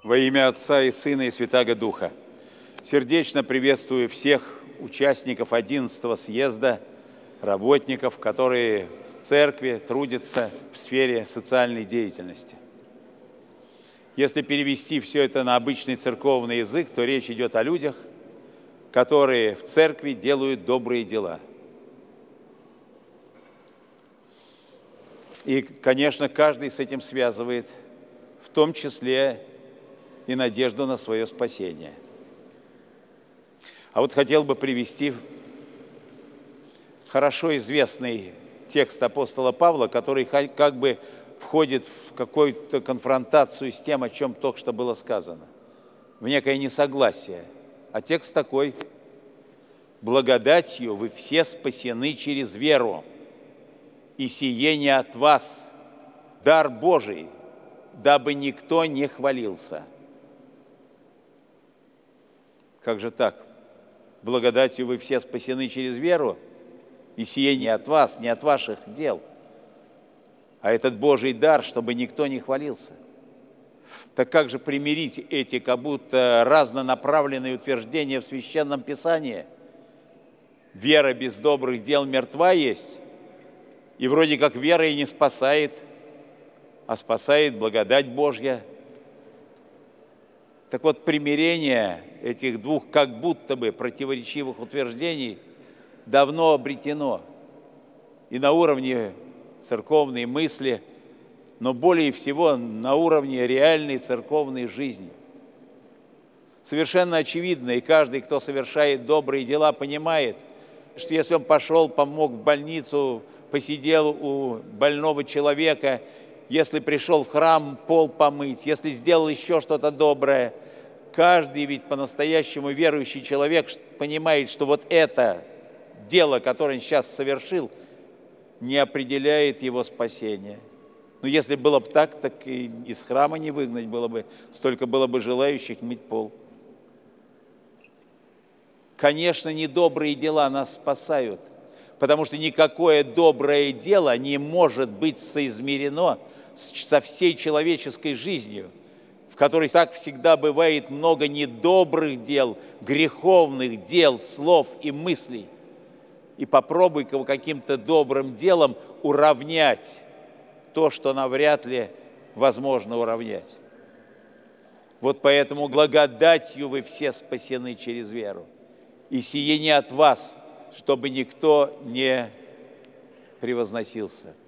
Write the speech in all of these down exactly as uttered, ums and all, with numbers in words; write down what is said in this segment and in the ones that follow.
Во имя Отца и Сына и Святаго Духа. Сердечно приветствую всех участников одиннадцатого съезда, работников, которые в церкви трудятся в сфере социальной деятельности. Если перевести все это на обычный церковный язык, то речь идет о людях, которые в церкви делают добрые дела. И, конечно, каждый с этим связывает, в том числе и надежду на свое спасение. А вот хотел бы привести хорошо известный текст апостола Павла, который как бы входит в какую-то конфронтацию с тем, о чем только что было сказано, в некое несогласие. А текст такой: «Благодатью вы все спасены через веру, и сие не от вас, дар Божий, дабы никто не хвалился». Как же так? Благодатью вы все спасены через веру, и сие не от вас, не от ваших дел, а этот Божий дар, чтобы никто не хвалился. Так как же примирить эти как будто разнонаправленные утверждения в Священном Писании? Вера без добрых дел мертва есть, и вроде как вера и не спасает, а спасает благодать Божья. Так вот, примирение этих двух как будто бы противоречивых утверждений давно обретено и на уровне церковной мысли, но более всего на уровне реальной церковной жизни. Совершенно очевидно, и каждый, кто совершает добрые дела, понимает, что если он пошел, помог в больницу, посидел у больного человека, если пришел в храм пол помыть, если сделал еще что-то доброе, каждый ведь по-настоящему верующий человек понимает, что вот это дело, которое он сейчас совершил, не определяет его спасение. Но если было бы так, так и из храма не выгнать было бы, столько было бы желающих мыть пол. Конечно, недобрые дела нас спасают, потому что никакое доброе дело не может быть соизмерено со всей человеческой жизнью, в которой так всегда бывает много недобрых дел, греховных дел, слов и мыслей. И попробуй каким-то добрым делом уравнять то, что навряд ли возможно уравнять. Вот поэтому благодатью вы все спасены через веру. И сие не от вас, чтобы никто не превозносился.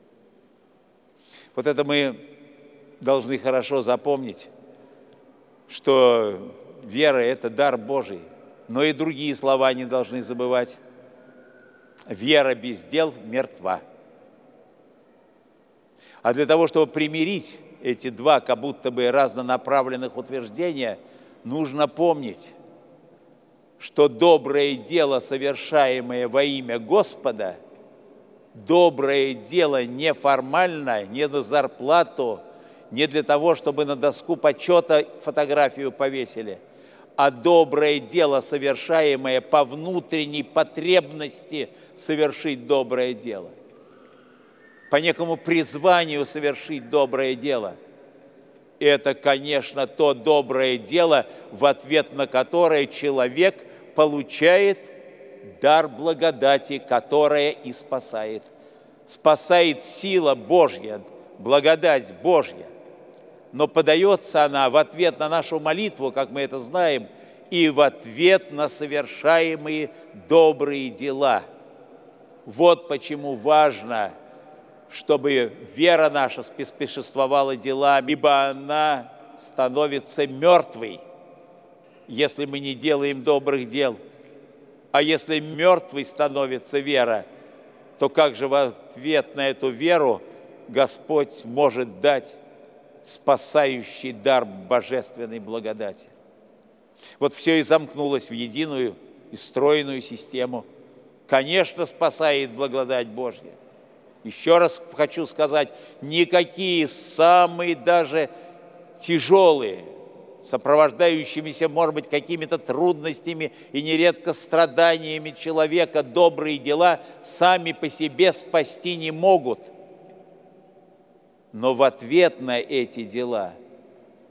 Вот это мы должны хорошо запомнить, что вера – это дар Божий, но и другие слова не должны забывать. Вера без дел мертва. А для того, чтобы примирить эти два как будто бы разнонаправленных утверждения, нужно помнить, что доброе дело, совершаемое во имя Господа, доброе дело не формально, не на зарплату, не для того, чтобы на доску почета фотографию повесили, а доброе дело, совершаемое по внутренней потребности совершить доброе дело, по некому призванию совершить доброе дело. И это, конечно, то доброе дело, в ответ на которое человек получает дар благодати, которая и спасает. Спасает сила Божья, благодать Божья. Но подается она в ответ на нашу молитву, как мы это знаем, и в ответ на совершаемые добрые дела. Вот почему важно, чтобы вера наша спешествовала делами, ибо она становится мертвой, если мы не делаем добрых дел. А если мертвой становится вера, то как же в ответ на эту веру Господь может дать спасающий дар божественной благодати? Вот все и замкнулось в единую и стройную систему. Конечно, спасает благодать Божья. Еще раз хочу сказать, никакие самые даже тяжелые, сопровождающимися, может быть, какими-то трудностями и нередко страданиями человека, добрые дела сами по себе спасти не могут. Но в ответ на эти дела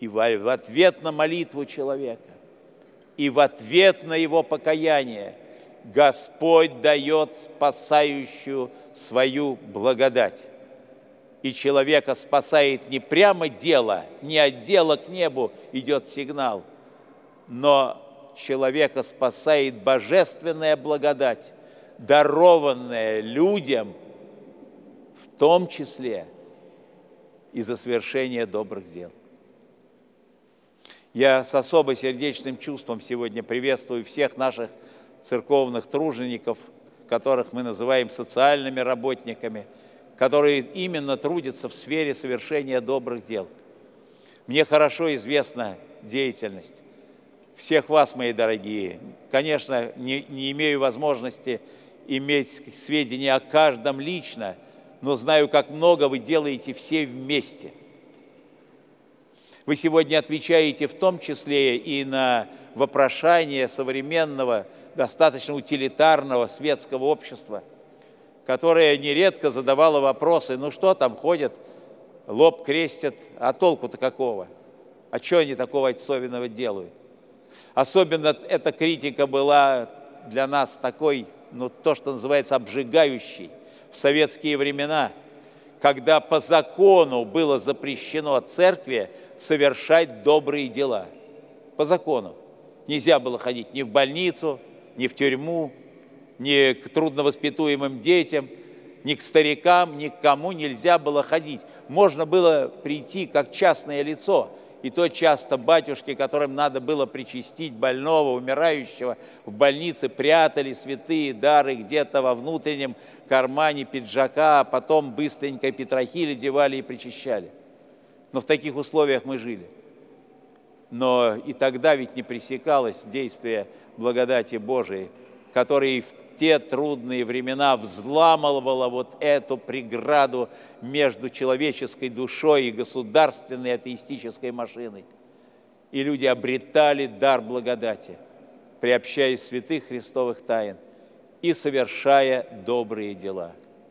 И в ответ на молитву человека, и в ответ на его покаяние Господь дает спасающую свою благодать. И человека спасает не прямо дело, не от дела к небу идет сигнал, но человека спасает божественная благодать, дарованная людям, в том числе и за совершение добрых дел. Я с особо сердечным чувством сегодня приветствую всех наших церковных тружеников, которых мы называем социальными работниками, которые именно трудятся в сфере совершения добрых дел. Мне хорошо известна деятельность всех вас, мои дорогие. Конечно, не, не имею возможности иметь сведения о каждом лично, но знаю, как много вы делаете все вместе. Вы сегодня отвечаете в том числе и на вопрошание современного, достаточно утилитарного светского общества, которое нередко задавало вопросы: ну что там ходят, лоб крестят, а толку-то какого? А что они такого особенного делают? Особенно эта критика была для нас такой, ну то, что называется, обжигающей в советские времена, когда по закону было запрещено церкви совершать добрые дела. По закону. Нельзя было ходить ни в больницу, ни в тюрьму, ни к трудновоспитуемым детям, ни к старикам, ни к кому нельзя было ходить. Можно было прийти как частное лицо, и то часто батюшки, которым надо было причастить больного, умирающего, в больнице прятали святые дары где-то во внутреннем кармане пиджака, а потом быстренько петрохили девали и причащали. Но в таких условиях мы жили. Но и тогда ведь не пресекалось действие благодати Божией, которая в те трудные времена взламывала вот эту преграду между человеческой душой и государственной атеистической машиной. И люди обретали дар благодати, приобщаясь святых христовых тайн и совершая добрые дела.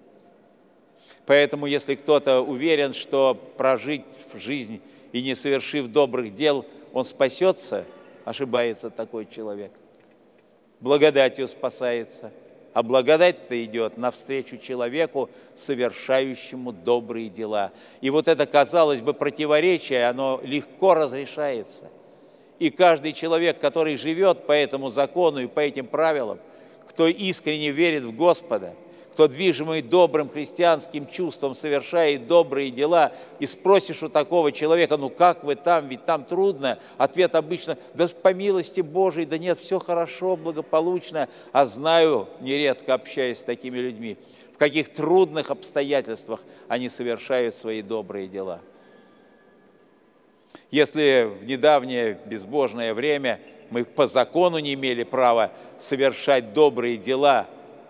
Поэтому, если кто-то уверен, что прожить жизнь и не совершив добрых дел, он спасется, ошибается такой человек. Благодатью спасается, а благодать-то идет навстречу человеку, совершающему добрые дела. И вот это, казалось бы, противоречие, оно легко разрешается. И каждый человек, который живет по этому закону и по этим правилам, кто искренне верит в Господа, кто, движимый добрым христианским чувством, совершает добрые дела, и спросишь у такого человека: ну как вы там, ведь там трудно, ответ обычно: да по милости Божией, да нет, все хорошо, благополучно. А знаю, нередко общаясь с такими людьми, в каких трудных обстоятельствах они совершают свои добрые дела. Если в недавнее безбожное время мы по закону не имели права совершать добрые дела,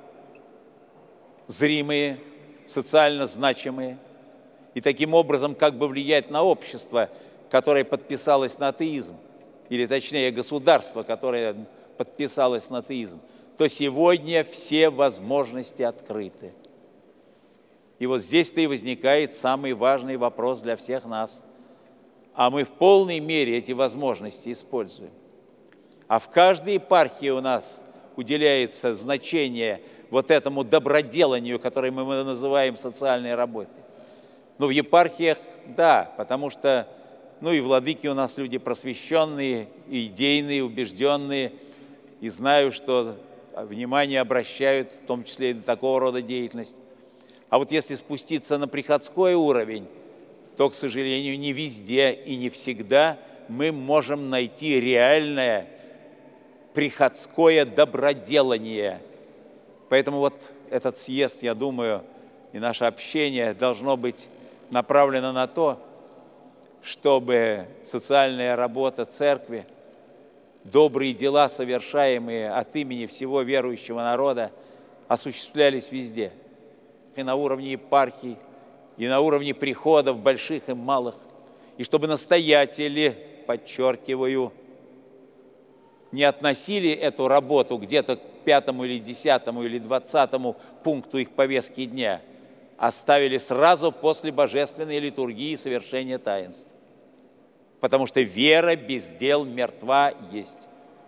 зримые, социально значимые, и таким образом как бы влиять на общество, которое подписалось на атеизм, или точнее государство, которое подписалось на атеизм, то сегодня все возможности открыты. И вот здесь-то и возникает самый важный вопрос для всех нас. А мы в полной мере эти возможности используем. А в каждой епархии у нас уделяется значение вот этому доброделанию, которое мы называем социальной работой. Но в епархиях, да, потому что, ну и владыки у нас люди просвещенные, идейные, убежденные, и знаю, что внимание обращают, в том числе и на такого рода деятельность. А вот если спуститься на приходской уровень, то, к сожалению, не везде и не всегда мы можем найти реальное приходское доброделание. Поэтому вот этот съезд, я думаю, и наше общение должно быть направлено на то, чтобы социальная работа церкви, добрые дела, совершаемые от имени всего верующего народа, осуществлялись везде. И на уровне епархий, и на уровне приходов больших и малых. И чтобы настоятели, подчеркиваю, не относили эту работу где-то к пятому или десятому или двадцатому пункту их повестки дня, а ставили сразу после божественной литургии совершения таинств. потому что вера без дел мертва есть.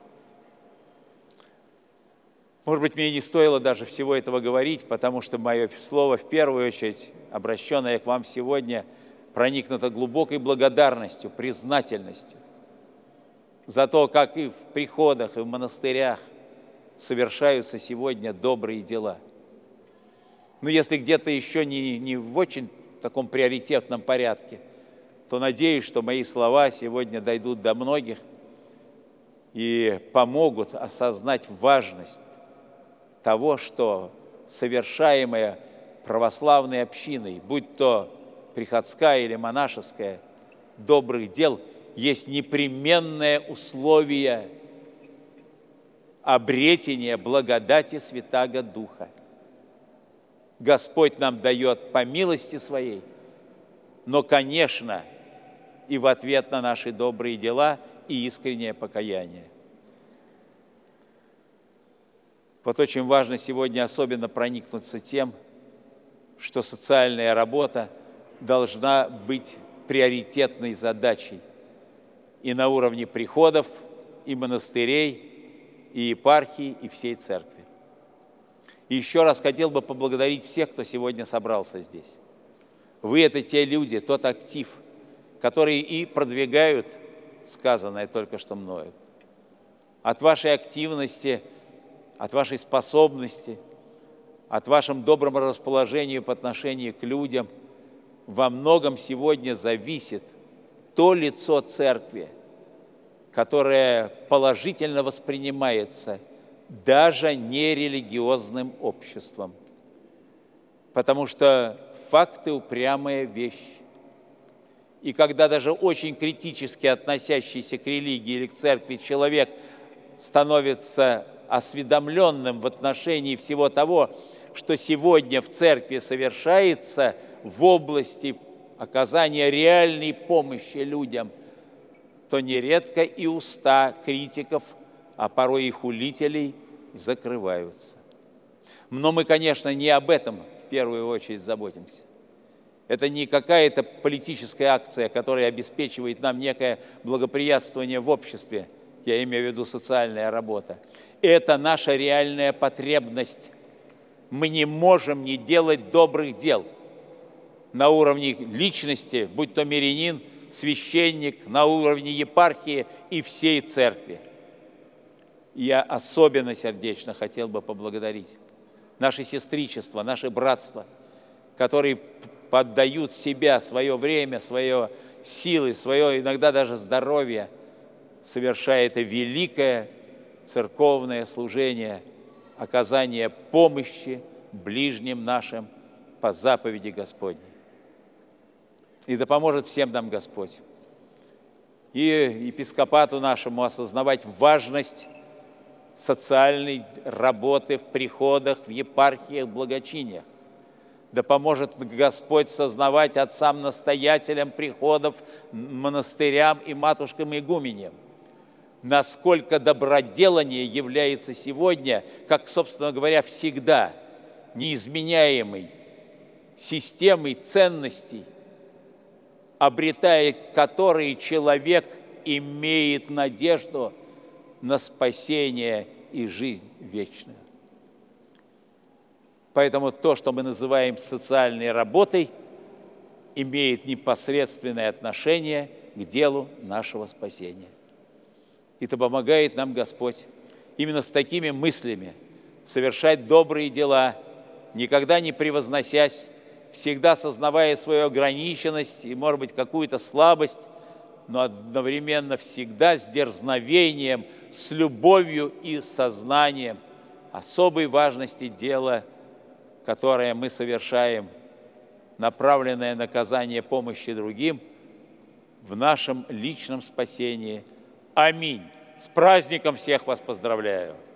Может быть, мне не стоило даже всего этого говорить, потому что мое слово, в первую очередь, обращенное к вам сегодня, проникнуто глубокой благодарностью, признательностью за то, как и в приходах, и в монастырях совершаются сегодня добрые дела. Но если где-то еще не, не в очень таком приоритетном порядке, то надеюсь, что мои слова сегодня дойдут до многих и помогут осознать важность того, что совершаемое православной общиной, будь то приходская или монашеская, добрых дел, есть непременное условие обретения благодати Святаго Духа. Господь нам дает по милости Своей, но, конечно, и в ответ на наши добрые дела и искреннее покаяние. Вот очень важно сегодня особенно проникнуться тем, что социальная работа должна быть приоритетной задачей и на уровне приходов, и монастырей, и епархий, и всей церкви. И еще раз хотел бы поблагодарить всех, кто сегодня собрался здесь. Вы – это те люди, тот актив, которые и продвигают сказанное только что мною. От вашей активности, от вашей способности, от вашем доброму расположению по отношению к людям во многом сегодня зависит то лицо церкви, которое положительно воспринимается даже нерелигиозным обществом. Потому что факты – упрямая вещь. И когда даже очень критически относящийся к религии или к церкви человек становится осведомленным в отношении всего того, что сегодня в церкви совершается в области оказания реальной помощи людям, то нередко и уста критиков, а порой и хулителей, закрываются. Но мы, конечно, не об этом в первую очередь заботимся. Это не какая-то политическая акция, которая обеспечивает нам некое благоприятствование в обществе, я имею в виду социальная работа. Это наша реальная потребность. Мы не можем не делать добрых дел на уровне личности, будь то мирянин, священник, на уровне епархии и всей церкви. Я особенно сердечно хотел бы поблагодарить наше сестричество, наше братство, которые поддают себя, свое время, свое силы, свое иногда даже здоровье, совершая это великое церковное служение, оказание помощи ближним нашим по заповеди Господней. И да поможет всем нам Господь и епископату нашему осознавать важность социальной работы в приходах, в епархиях, благочиниях. Да поможет Господь сознавать отцам-настоятелям приходов, монастырям и матушкам-игуменям, насколько доброделание является сегодня, как, собственно говоря, всегда, неизменяемой системой ценностей, обретая которые человек имеет надежду на спасение и жизнь вечную. Поэтому то, что мы называем социальной работой, имеет непосредственное отношение к делу нашего спасения. И это помогает нам Господь именно с такими мыслями совершать добрые дела, никогда не превозносясь, всегда сознавая свою ограниченность и, может быть, какую-то слабость, но одновременно всегда с дерзновением, с любовью и сознанием особой важности дела, которое мы совершаем, направленное на оказание помощи другим в нашем личном спасении. Аминь. С праздником всех вас поздравляю!